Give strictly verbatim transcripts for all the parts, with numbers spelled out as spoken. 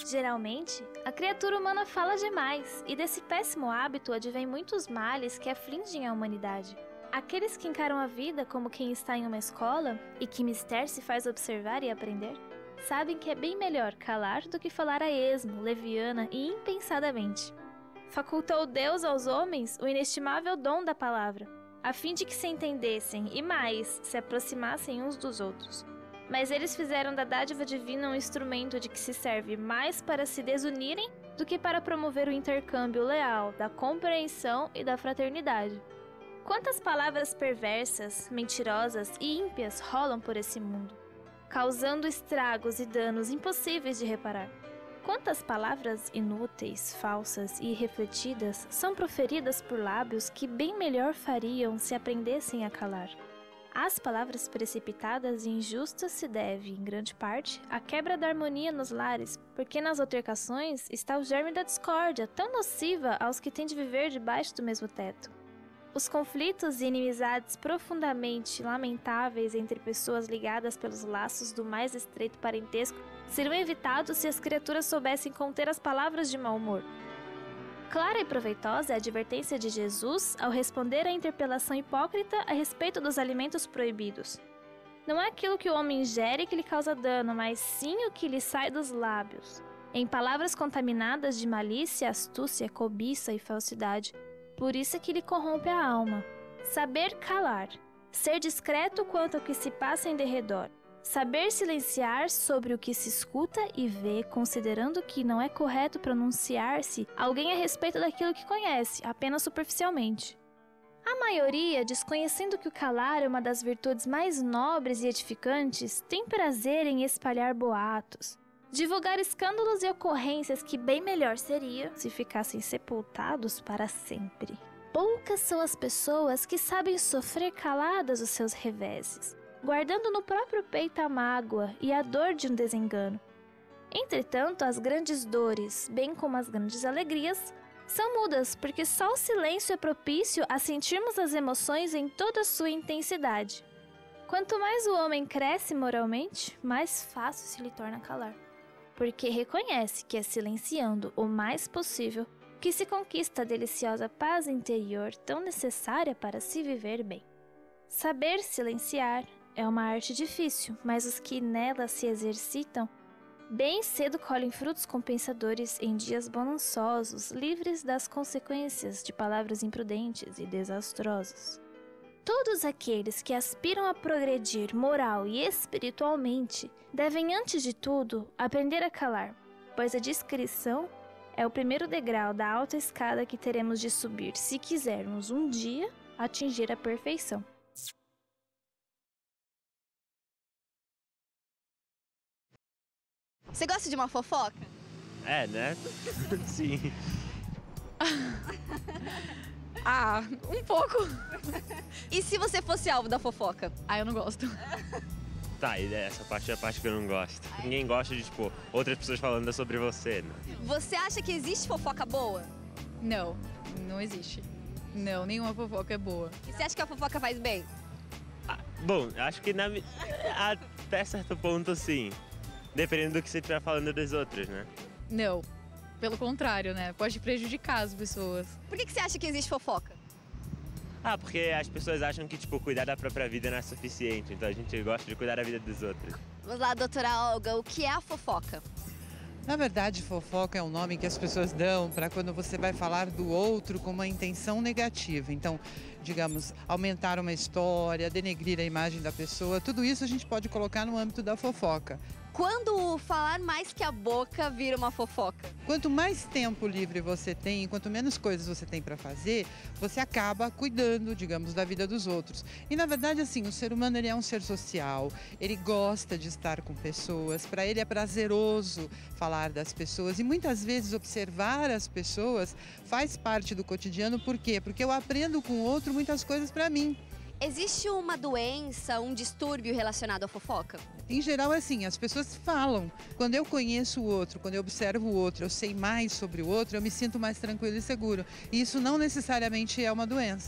Geralmente, a criatura humana fala demais, e desse péssimo hábito advém muitos males que afligem a humanidade. Aqueles que encaram a vida como quem está em uma escola e que mister se faz observar e aprender, sabem que é bem melhor calar do que falar a esmo, leviana e impensadamente. Facultou Deus aos homens o inestimável dom da palavra, a fim de que se entendessem e mais se aproximassem uns dos outros. Mas eles fizeram da dádiva divina um instrumento de que se serve mais para se desunirem do que para promover o intercâmbio leal da compreensão e da fraternidade. Quantas palavras perversas, mentirosas e ímpias rolam por esse mundo, causando estragos e danos impossíveis de reparar. Quantas palavras inúteis, falsas e irrefletidas são proferidas por lábios que bem melhor fariam se aprendessem a calar. As palavras precipitadas e injustas se deve, em grande parte, à quebra da harmonia nos lares, porque nas altercações está o germe da discórdia, tão nociva aos que têm de viver debaixo do mesmo teto. Os conflitos e inimizades profundamente lamentáveis entre pessoas ligadas pelos laços do mais estreito parentesco seriam evitados se as criaturas soubessem conter as palavras de mau humor. Clara e proveitosa é a advertência de Jesus ao responder à interpelação hipócrita a respeito dos alimentos proibidos. Não é aquilo que o homem ingere que lhe causa dano, mas sim o que lhe sai dos lábios. Em palavras contaminadas de malícia, astúcia, cobiça e falsidade, por isso é que lhe corrompe a alma. Saber calar, ser discreto quanto ao que se passa em derredor, saber silenciar sobre o que se escuta e vê, considerando que não é correto pronunciar-se alguém a respeito daquilo que conhece, apenas superficialmente. A maioria, desconhecendo que o calar é uma das virtudes mais nobres e edificantes, tem prazer em espalhar boatos, divulgar escândalos e ocorrências que bem melhor seria se ficassem sepultados para sempre. Poucas são as pessoas que sabem sofrer caladas os seus reveses, guardando no próprio peito a mágoa e a dor de um desengano. Entretanto, as grandes dores, bem como as grandes alegrias, são mudas, porque só o silêncio é propício a sentirmos as emoções em toda a sua intensidade. Quanto mais o homem cresce moralmente, mais fácil se lhe torna calar, porque reconhece que é silenciando o mais possível que se conquista a deliciosa paz interior tão necessária para se viver bem. Saber silenciar é uma arte difícil, mas os que nela se exercitam bem cedo colhem frutos compensadores em dias bonançosos, livres das consequências de palavras imprudentes e desastrosas. Todos aqueles que aspiram a progredir moral e espiritualmente devem, antes de tudo, aprender a calar, pois a discrição é o primeiro degrau da alta escada que teremos de subir se quisermos um dia atingir a perfeição. Você gosta de uma fofoca? É, né? Sim. Ah, um pouco. E se você fosse alvo da fofoca? Ah, eu não gosto. Tá, e essa parte é a parte que eu não gosto. Ninguém gosta de, tipo, outras pessoas falando sobre você, né? Você acha que existe fofoca boa? Não, não existe. Não, nenhuma fofoca é boa. E você acha que a fofoca faz bem? Ah, bom, acho que na, até certo ponto, sim. Dependendo do que você estiver falando dos outros, né? Não, pelo contrário, né? Pode prejudicar as pessoas. Por que que você acha que existe fofoca? Ah, porque as pessoas acham que, tipo, cuidar da própria vida não é suficiente. Então a gente gosta de cuidar da vida dos outros. Vamos lá, doutora Olga, o que é a fofoca? Na verdade, fofoca é um nome que as pessoas dão para quando você vai falar do outro com uma intenção negativa. Então, digamos, aumentar uma história, denegrir a imagem da pessoa, tudo isso a gente pode colocar no âmbito da fofoca. Quando falar mais que a boca vira uma fofoca? Quanto mais tempo livre você tem, quanto menos coisas você tem para fazer, você acaba cuidando, digamos, da vida dos outros. E na verdade, assim, o ser humano ele é um ser social, ele gosta de estar com pessoas, para ele é prazeroso falar das pessoas e muitas vezes observar as pessoas faz parte do cotidiano. Por quê? Porque eu aprendo com o outro muitas coisas para mim. Existe uma doença, um distúrbio relacionado à fofoca? Em geral, é assim, as pessoas falam. Quando eu conheço o outro, quando eu observo o outro, eu sei mais sobre o outro, eu me sinto mais tranquilo e seguro. E isso não necessariamente é uma doença.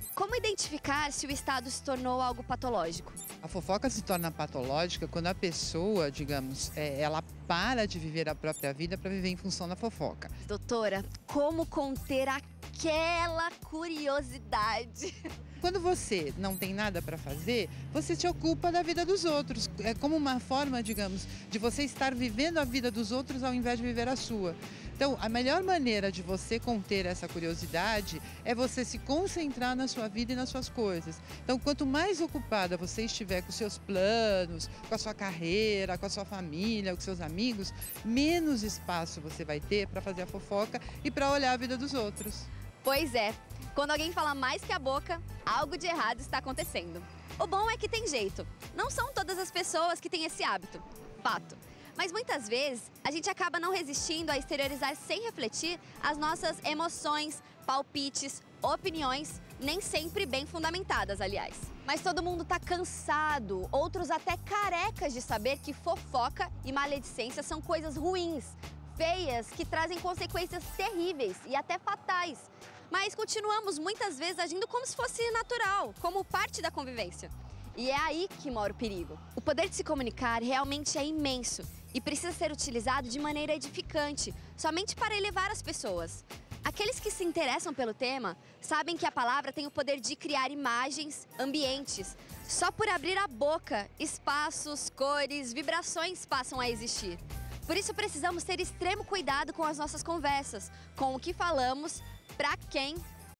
Como identificar se o estado se tornou algo patológico? A fofoca se torna patológica quando a pessoa, digamos, é, ela para de viver a própria vida para viver em função da fofoca. Doutora, como conter aquela curiosidade? Quando você não tem nada para fazer, você se ocupa da vida dos outros. É como uma forma, digamos, de você estar vivendo a vida dos outros ao invés de viver a sua. Então, a melhor maneira de você conter essa curiosidade é você se concentrar na sua vida e nas suas coisas. Então, quanto mais ocupada você estiver com os seus planos, com a sua carreira, com a sua família, com seus amigos, menos espaço você vai ter para fazer a fofoca e para olhar a vida dos outros. Pois é, quando alguém fala mais que a boca, algo de errado está acontecendo. O bom é que tem jeito. Não são todas as pessoas que têm esse hábito, fato. Mas muitas vezes a gente acaba não resistindo a exteriorizar sem refletir as nossas emoções, palpites, opiniões, nem sempre bem fundamentadas, aliás. Mas todo mundo tá cansado, outros até carecas de saber que fofoca e maledicência são coisas ruins, feias, que trazem consequências terríveis e até fatais. Mas continuamos muitas vezes agindo como se fosse natural, como parte da convivência. E é aí que mora o perigo. O poder de se comunicar realmente é imenso e precisa ser utilizado de maneira edificante, somente para elevar as pessoas. Aqueles que se interessam pelo tema sabem que a palavra tem o poder de criar imagens, ambientes. Só por abrir a boca, espaços, cores, vibrações passam a existir. Por isso precisamos ter extremo cuidado com as nossas conversas, com o que falamos, para quem.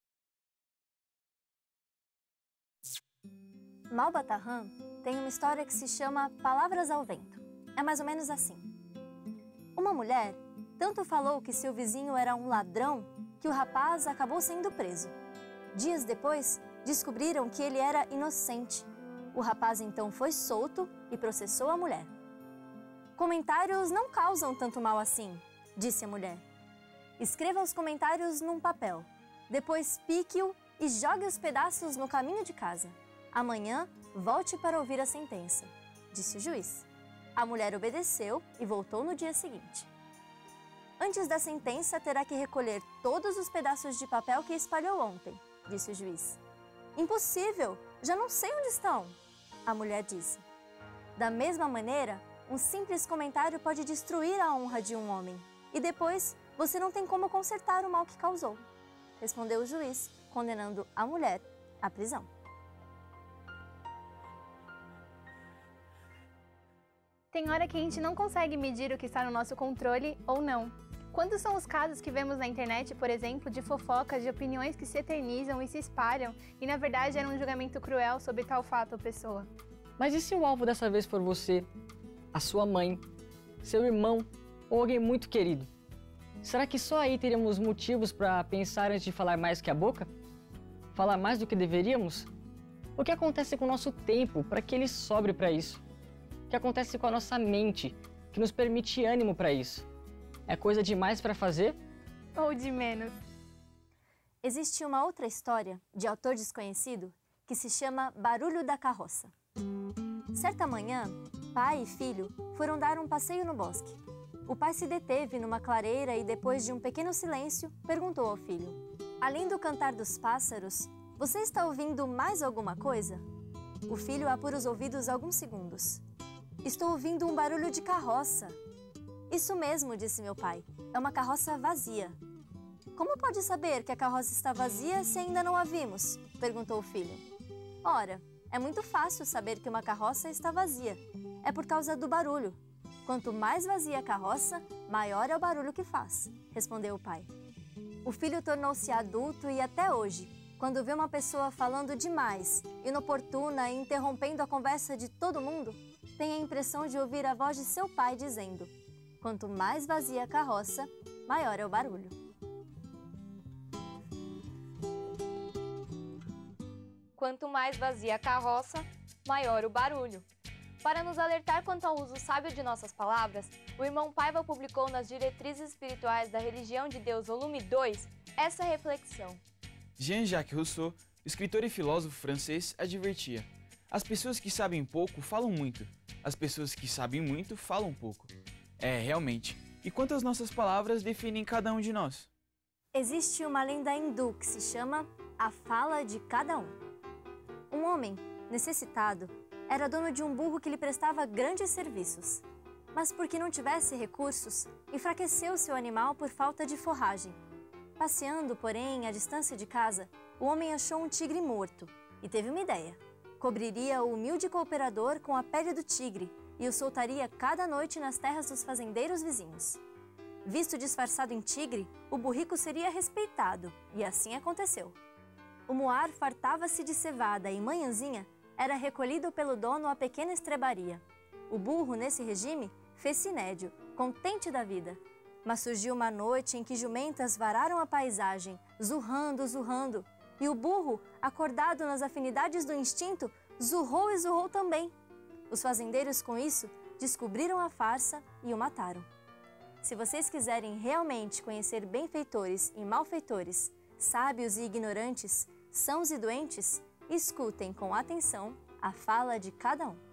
Malbataan tem uma história que se chama Palavras ao Vento. É mais ou menos assim. Uma mulher tanto falou que seu vizinho era um ladrão que o rapaz acabou sendo preso. Dias depois, descobriram que ele era inocente. O rapaz então foi solto e processou a mulher. Comentários não causam tanto mal assim, disse a mulher. Escreva os comentários num papel. Depois pique-o e jogue os pedaços no caminho de casa. Amanhã, volte para ouvir a sentença, disse o juiz. A mulher obedeceu e voltou no dia seguinte. Antes da sentença, terá que recolher todos os pedaços de papel que espalhou ontem, disse o juiz. Impossível! Já não sei onde estão, a mulher disse. Da mesma maneira, um simples comentário pode destruir a honra de um homem. E depois, você não tem como consertar o mal que causou, respondeu o juiz, condenando a mulher à prisão. Tem hora que a gente não consegue medir o que está no nosso controle ou não. Quantos são os casos que vemos na internet, por exemplo, de fofocas, de opiniões que se eternizam e se espalham e na verdade era um julgamento cruel sobre tal fato ou pessoa? Mas e se o alvo dessa vez for você, a sua mãe, seu irmão ou alguém muito querido? Será que só aí teríamos motivos para pensar antes de falar mais que a boca? Falar mais do que deveríamos? O que acontece com o nosso tempo para que ele sobre para isso? O que acontece com a nossa mente que nos permite ânimo para isso? É coisa demais para fazer? Ou de menos? Existe uma outra história, de autor desconhecido, que se chama Barulho da Carroça. Certa manhã, pai e filho foram dar um passeio no bosque. O pai se deteve numa clareira e, depois de um pequeno silêncio, perguntou ao filho: além do cantar dos pássaros, você está ouvindo mais alguma coisa? O filho apura os ouvidos alguns segundos. Estou ouvindo um barulho de carroça. Isso mesmo, disse meu pai. É uma carroça vazia. Como pode saber que a carroça está vazia se ainda não a vimos? Perguntou o filho. Ora, é muito fácil saber que uma carroça está vazia. É por causa do barulho. Quanto mais vazia a carroça, maior é o barulho que faz, respondeu o pai. O filho tornou-se adulto e até hoje, quando vê uma pessoa falando demais, inoportuna e interrompendo a conversa de todo mundo, tem a impressão de ouvir a voz de seu pai dizendo: quanto mais vazia a carroça, maior é o barulho. Quanto mais vazia a carroça, maior o barulho. Para nos alertar quanto ao uso sábio de nossas palavras, o irmão Paiva publicou nas Diretrizes Espirituais da Religião de Deus, volume dois, essa reflexão. Jean-Jacques Rousseau, escritor e filósofo francês, advertia: as pessoas que sabem pouco falam muito, as pessoas que sabem muito falam pouco. É, realmente. E quanto as nossas palavras definem cada um de nós? Existe uma lenda hindu que se chama A fala de cada um. Um homem, necessitado, era dono de um burro que lhe prestava grandes serviços. Mas porque não tivesse recursos, enfraqueceu seu animal por falta de forragem. Passeando, porém, à distância de casa, o homem achou um tigre morto e teve uma ideia. Cobriria o humilde cooperador com a pele do tigre e o soltaria cada noite nas terras dos fazendeiros vizinhos. Visto disfarçado em tigre, o burrico seria respeitado, e assim aconteceu. O moar fartava-se de cevada e manhãzinha era recolhido pelo dono à pequena estrebaria. O burro, nesse regime, fez-se nédio, contente da vida. Mas surgiu uma noite em que jumentas vararam a paisagem, zurrando, zurrando, e o burro, acordado nas afinidades do instinto, zurrou e zurrou também. Os fazendeiros, com isso, descobriram a farsa e o mataram. Se vocês quiserem realmente conhecer benfeitores e malfeitores, sábios e ignorantes, sãos e doentes, escutem com atenção a fala de cada um.